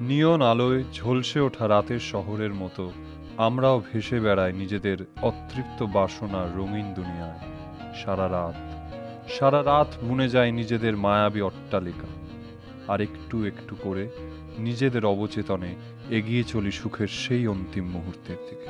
নিয়ন আলোয় ঝলসে ওঠা রাতের শহরের মতো আমরাও ভেসে বেড়াই নিজেদের অতৃপ্ত বাসনার রঙিন দুনিয়ায়। সারা রাত বুনে যায় নিজেদের মায়াবী অট্টালিকা, আর একটু একটু করে নিজেদের অবচেতনে এগিয়ে চলি সুখের সেই অন্তিম মুহূর্তের দিকে।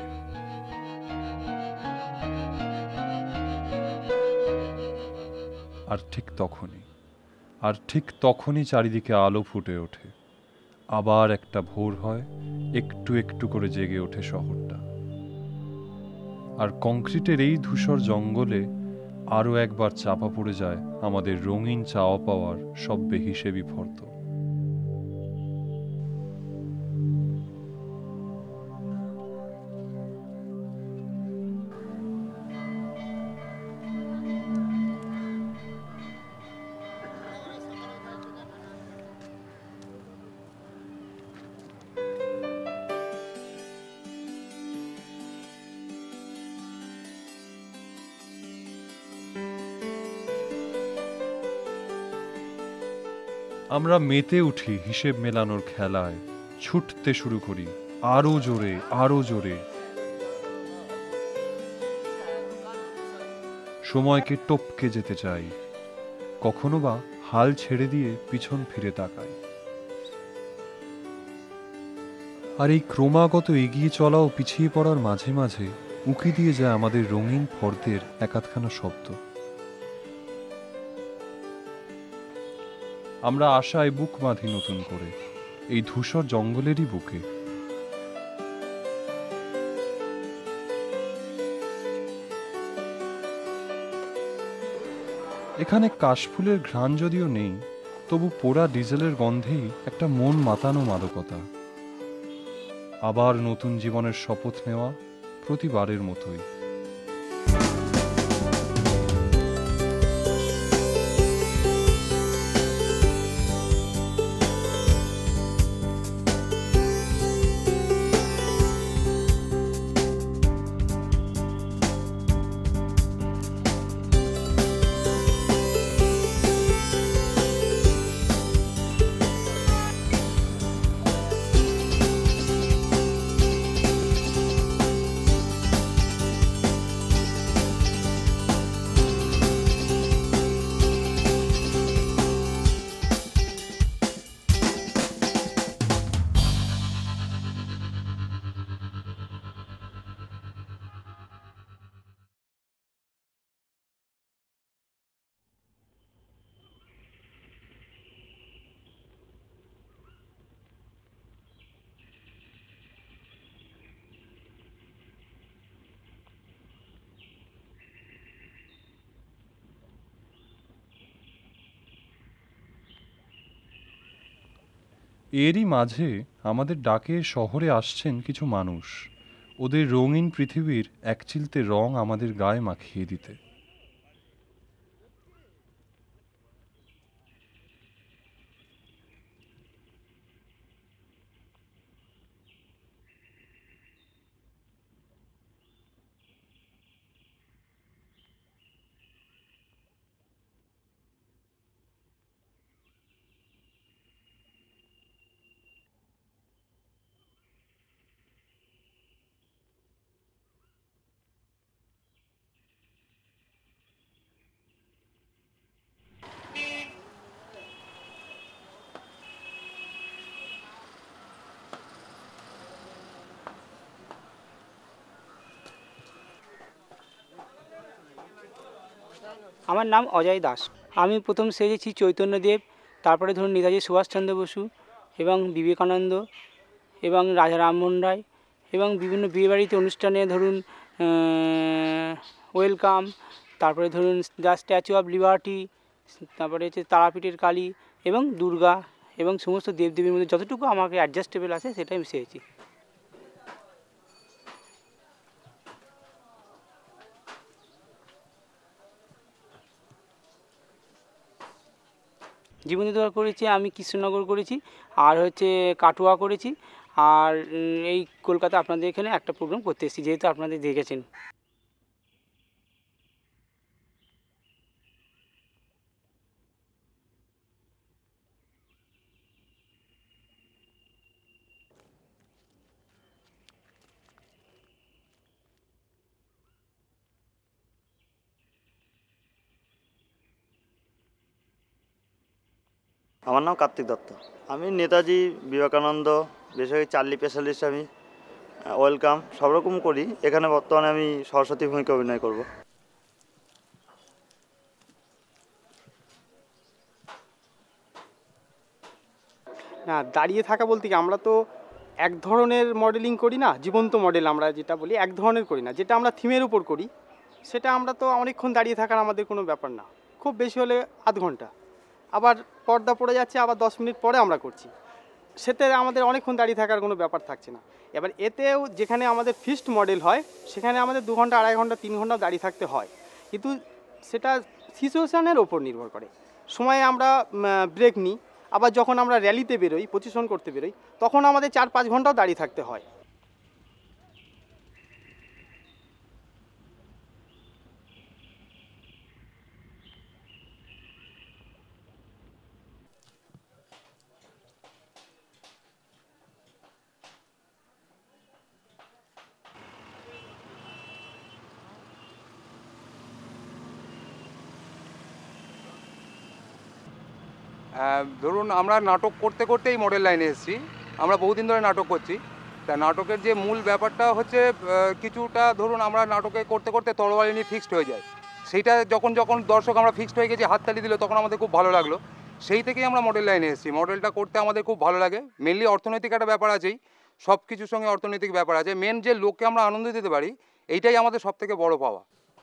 আর ঠিক তখনই চারিদিকে আলো ফুটে ওঠে। আবার একটা ভোর হয়, একটু একটু করে জেগে ওঠে শহরটা। আর কংক্রিটের এই ধূসর জঙ্গলে আরও একবার চাপা পড়ে যায় আমাদের রঙিন চাওয়া পাওয়ার সব বেহিসেবি ফর্দ। আমরা মেতে উঠি হিসেব মেলানোর খেলায়, ছুটতে শুরু করি আরো জোরে আরো জোরে। সময়কে টপকে যেতে চাই, কখনো বা হাল ছেড়ে দিয়ে পিছন ফিরে তাকাই। আর এই ক্রমাগত এগিয়ে চলা ও পিছিয়ে পড়ার মাঝে মাঝে উকি দিয়ে যায় আমাদের রঙিন ফর্দের একাধখানা শব্দ। আমরা আশায় বুক বাঁধি নতুন করে এই ধূসর জঙ্গলেরই বুকে। এখানে কাশফুলের ঘ্রাণ যদিও নেই, তবু পোড়া ডিজেলের গন্ধেই একটা মন মাতানো মাদকতা। আবার নতুন জীবনের শপথ নেওয়া, প্রতিবারের মতোই। এরই মাঝে আমাদের ডাকে শহরে আসছেন কিছু মানুষ, ওদের রঙিন পৃথিবীর একচিলতে রং আমাদের গায়ে মাখিয়ে দিতে। আমার নাম অজয় দাস। আমি প্রথম সেজেছি চৈতন্যদেব, তারপরে ধরুন নেতাজি সুভাষচন্দ্র বসু এবং বিবেকানন্দ এবং রাজা রামমোহন রায় এবং বিভিন্ন বিয়েবাড়িতে অনুষ্ঠানে ধরুন ওয়েলকাম, তারপরে ধরুন দ্য স্ট্যাচু অফ লিবার্টি, তারপরে হচ্ছে তারাপীঠের কালী এবং দুর্গা এবং সমস্ত দেবদেবীর মধ্যে যতটুকু আমাকে অ্যাডজাস্টেবল আছে সেটাই আমি সেজেছি। জীবনীদুয়ার করেছি, আমি কৃষ্ণনগর করেছি, আর হচ্ছে কাটোয়া করেছি, আর এই কলকাতা আপনাদের এখানে একটা প্রোগ্রাম করতে এসেছি, যেহেতু আপনাদের দেখেছেন। আমার নাম কার্তিক দত্ত। আমি নেতাজি, বিবেকানন্দ, বেসরকারি চার্লি স্পেশালিস্ট, আমি ওয়েলকাম সব রকম করি। এখানে বর্তমানে আমি সরস্বতী ভূমিকা অভিনয় করব। না, দাঁড়িয়ে থাকা বলতে কি, আমরা তো এক ধরনের মডেলিং করি না, জীবন্ত মডেল আমরা যেটা বলি, এক ধরনের করি না। যেটা আমরা থিমের উপর করি সেটা আমরা তো অনেকক্ষণ দাঁড়িয়ে থাকার আমাদের কোনো ব্যাপার না, খুব বেশি হলে আধ ঘন্টা। আবার পর্দা পড়ে যাচ্ছে, আবার 10 মিনিট পরে আমরা করছি, সেতে আমাদের অনেকক্ষণ দাঁড়িয়ে থাকার কোনো ব্যাপার থাকছে না। এবার এতেও যেখানে আমাদের ফিক্সড মডেল হয় সেখানে আমাদের 2 ঘন্টা, 2.5 ঘন্টা, 3 ঘন্টা দাঁড়িয়ে থাকতে হয়, কিন্তু সেটা সিচুয়েশানের ওপর নির্ভর করে। সময়ে আমরা ব্রেক নিই, আবার যখন আমরা র্যালিতে বেরোই, প্রতিশন করতে বেরোই, তখন আমাদের 4-5 ঘন্টাও দাঁড়িয়ে থাকতে হয়। ধরুন আমরা নাটক করতে করতেই মডেল লাইনে এসেছি। আমরা বহুদিন ধরে নাটক করছি। তা নাটকের যে মূল ব্যাপারটা হচ্ছে কিছুটা ধরুন আমরা নাটকে করতে করতে তরবারি নিয়ে ফিক্সড হয়ে যায়। সেইটা যখন যখন দর্শক আমরা ফিক্সড হয়ে গেছি, হাততালি দিল, তখন আমাদের খুব ভালো লাগলো। সেই থেকেই আমরা মডেল লাইনে এসেছি। মডেলটা করতে আমাদের খুব ভালো লাগে। মেনলি অর্থনৈতিক একটা ব্যাপার আছেই, সব কিছুর সঙ্গে অর্থনৈতিক ব্যাপার আছে। মেন যে লোককে আমরা আনন্দ দিতে পারি, এইটাই আমাদের সব থেকে বড় পাওয়া।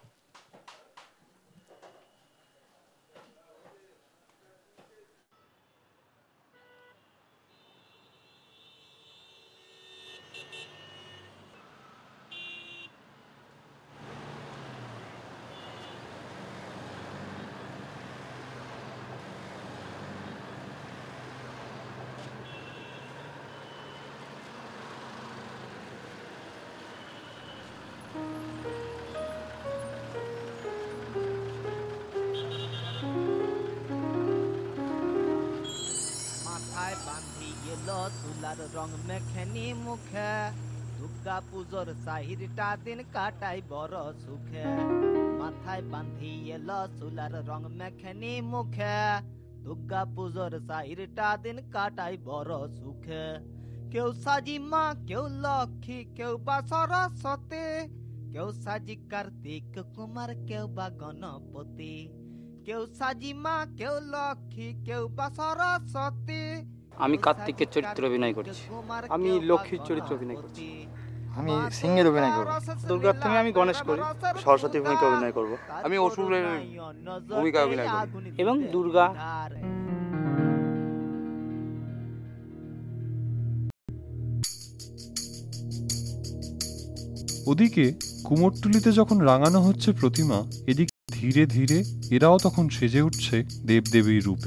চুলার রং মেখেনি মুখে, দুর্গা পুজোর সাহিরটা দিন কাটাই বড় সুখে। মাথায় বাঁধি এলো চুলার রং মেখেনি মুখে, দুর্গা পুজোর সাহিরটা দিন কাটাই বড় সুখে। কেউ সাজি মা, কেউ লক্ষ্মী, কেউ বা সরস্বতী, কেউ সাজি কার্তিক কুমার, কেউ বা গণপতি। কেউ সাজি মা, কেউ লক্ষ্মী, কেউ বা সরস্বতী। আমি কার্তিকের চরিত্র অভিনয় করছি। আমি লক্ষ্মীর চরিত্র অভিনয় করছি। আমি সিংহের অভিনয় করব। দুর্গার থেকে আমি গণেশ করি। সরস্বতী ভূমিকা অভিনয় করব। আমি অসুরের ভূমিকা অভিনয় করি এবং দুর্গা। ওদিকে কুমোরটুলিতে যখন রাঙানো হচ্ছে প্রতিমা, এদিক ধীরে ধীরে এরাও তখন সেজে উঠছে দেবদেবীর রূপে।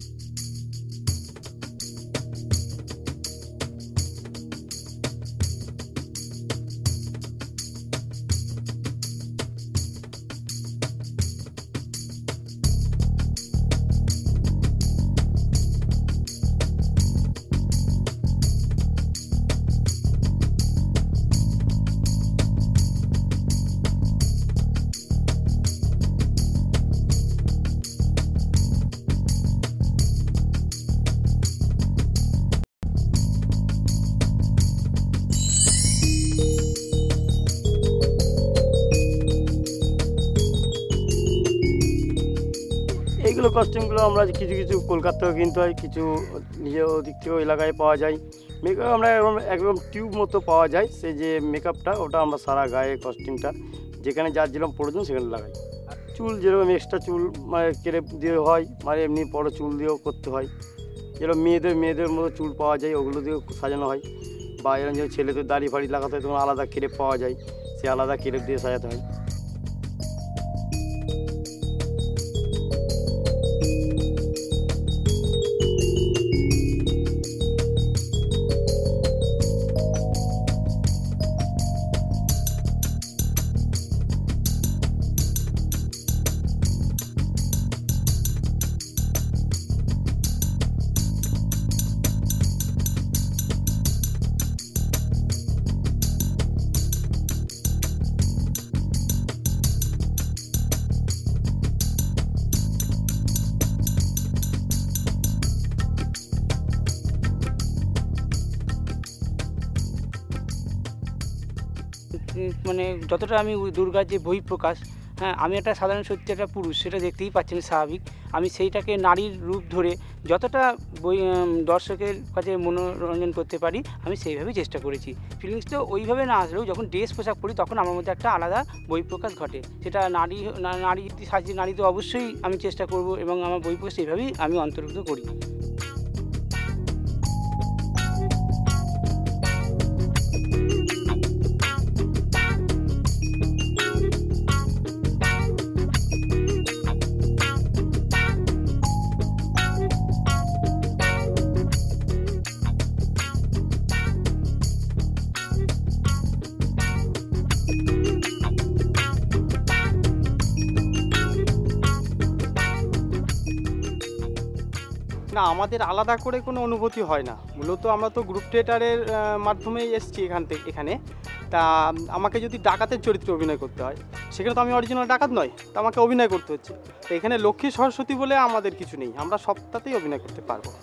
এইগুলো কস্টিউমগুলো আমরা কিছু কিছু কলকাতা থেকেও কিনতে হয়, কিছু নিজের দিক থেকেও এলাকায় পাওয়া যায়। মেকআপ আমরা একদম টিউব মতো পাওয়া যায়, সেই যে মেকআপটা, ওটা আমরা সারা গায়ে কস্টিউমটা যেখানে যার যেরকম প্রয়োজন সেখানে লাগাই। চুল যেরকম এক্সট্রা চুল মানে কেটে দিয়ে হয়, মানে এমনি বড় চুল দিয়েও করতে হয়। যেরকম মেয়েদের মতো চুল পাওয়া যায়, ওগুলো দিয়েও সাজানো হয়। বা এরকম যে ছেলেদের দাড়ি ফাড়ি লাগাতে হয়, তখন আলাদা ক্রেপ পাওয়া যায়, সে আলাদা ক্রেপ দিয়ে সাজাতে হয়। মানে যতটা আমি দুর্গার যে বহিঃপ্রকাশ, হ্যাঁ আমি একটা সাধারণ সত্যি একটা পুরুষ, সেটা দেখতেই পাচ্ছেন স্বাভাবিক, আমি সেইটাকে নারীর রূপ ধরে যতটা দর্শকের কাছে মনোরঞ্জন করতে পারি আমি সেইভাবেই চেষ্টা করেছি। ফিলিংসটা ওইভাবে না আসলেও যখন ড্রেস পোশাক পরি তখন আমার মধ্যে একটা আলাদা বহিঃপ্রকাশ ঘটে। সেটা নারী সাজিয়ে নারী তো অবশ্যই আমি চেষ্টা করব এবং আমার বহিঃপ্রকাশ সেইভাবেই আমি অন্তর্ভুক্ত করি। না, আমাদের আলাদা করে কোনো অনুভূতি হয় না। মূলত আমরা তো গ্রুপ থিয়েটারের মাধ্যমেই এসেছি এখানে। তা আমাকে যদি ডাকাতের চরিত্রে অভিনয় করতে হয়, সেখানে তো আমি অরিজিনাল ডাকাত নয়, তা আমাকে অভিনয় করতে হচ্ছে। তো এখানে লক্ষ্মী সরস্বতী বলে আমাদের কিছু নেই, আমরা সবটাতেই অভিনয় করতে পারবো।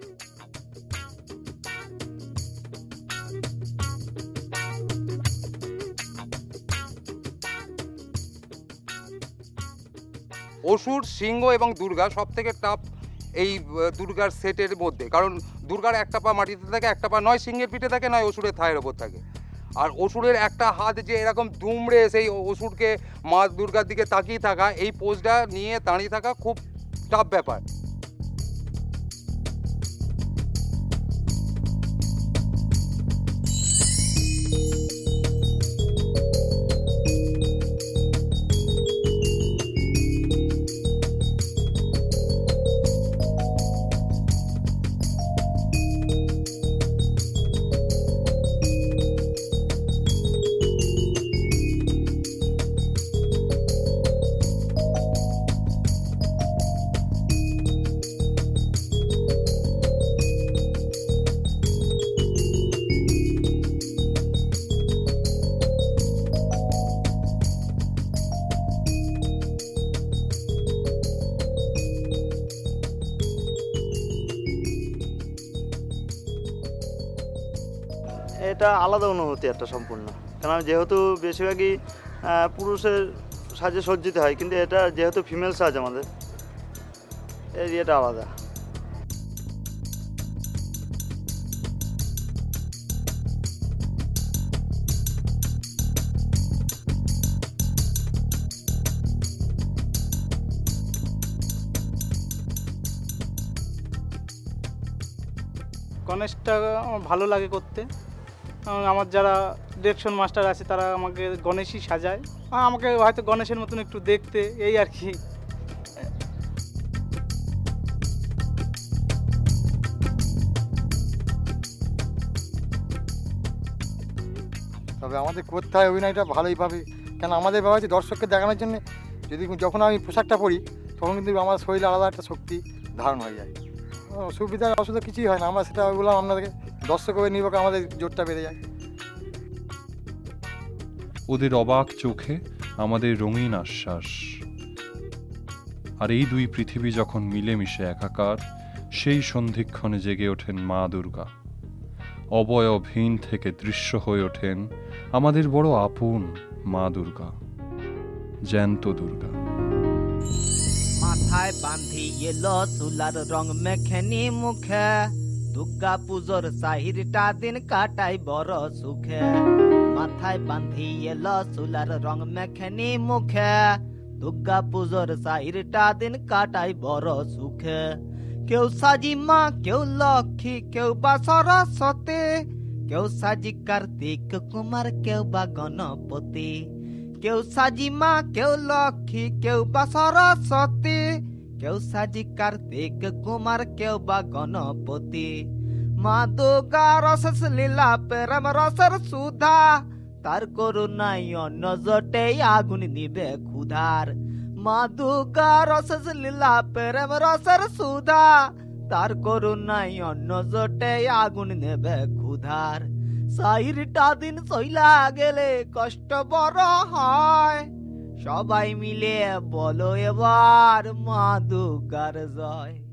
অসুর, সিংহ এবং দুর্গা সব থেকে টাফ এই দুর্গার সেটের মধ্যে, কারণ দুর্গার একটা পা মাটিতে থাকে, একটা পা নয় সিংহের পিঠে থাকে নয় অসুরের থায়ের ওপর থাকে। আর অসুরের একটা হাত যে এরকম দুমড়ে সেই অসুরকে মা দুর্গার দিকে তাকিয়ে থাকা, এই পোজটা নিয়ে দাঁড়িয়ে থাকা খুব টাফ ব্যাপার। এটা আলাদা অনুভূতি একটা সম্পূর্ণ, কারণ যেহেতু বেশিরভাগই পুরুষের সাজে সজ্জিত হয়, কিন্তু এটা যেহেতু ফিমেল সাজ আমাদের, এই এটা আলাদা। গণেশটা আমার ভালো লাগে করতে। আমার যারা ডিরেকশন মাস্টার আছে তারা আমাকে গণেশই সাজায়, আমাকে হয়তো গণেশের মতন একটু দেখতে, এই আর কি। তবে আমাদের করতে হয় অভিনয়টা ভালোইভাবে, কেন আমাদের ব্যাপার হচ্ছে দর্শককে দেখানোর জন্য। যখন আমি পোশাকটা পরি তখন কিন্তু আমার শরীরে আলাদা একটা শক্তি ধারণ হয়ে যায়। সুবিধার অসুবিধা কিছুই হয় না, আমরা সেটা বললাম আপনাদেরকে, দর্শক হয়ে নির্ভর আমাদের জোরটা বেড়ে যায়। ওদের অবাক চোখে আমাদের রঙিন আশ্বাস, আর এই দুই পৃথিবী যখন মিলেমিশে একাকার, সেই সন্ধিক্ষণে জেগে ওঠেন মা দুর্গা। অবয়বহীন থেকে দৃশ্য হয়ে ওঠেন আমাদের বড় আপন মা দুর্গা, জ্যান্ত দুর্গা। মাথায় বান্ধি এলো চুলার রং মেখেনি মুখে, দুর্গা পুজোর সাহিরটা দিন কাটাই বড় সুখে। মাথায় বান্ধি এলো চুলার রং মেখেনি মুখে, দুর্গা পুজোর সাহিরটা দিন কাটাই বড় সুখে। কেউ সাজি মা, কেউ লক্ষ্মী, কেউ বা সরস্বতী, কেউ সাজি কার্তিক কুমার, কেউ বা গণপতি। কেউ সাজি মা, কেউ লক্ষ্মী, কেউ বা সরস্বতী, কেউ সাজি কার্তিক কুমার, কেউ বা গণপতি। মা দুর্গা রসস লীলা প্রেম রসের সুধা, তার করুণায় অন্ন জটে আগুন নিবে ক্ষুধার। মা দুর্গা রসস লীলা প্রেম রসের সুধা, তার করুণায় অন্ন জটে আগুন নেবে ক্ষুধার। সাইরটা দিন সইলা গেলে কষ্ট বড় হয়, সবাই মিলে বলো এবার মা দুর্গার জয়।